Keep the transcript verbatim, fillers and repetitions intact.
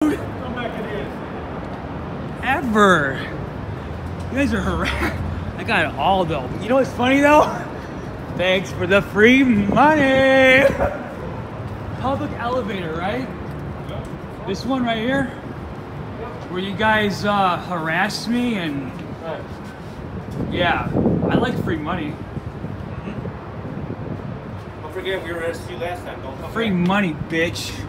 dude. Come back it is. Ever. You guys are harassed. I got it all though. You know what's funny though? Thanks for the free money. Public elevator, right? This one right here, where you guys uh, harassed me and yeah, I like free money. Don't forget we arrested you last time. Don't come Free back. money, bitch.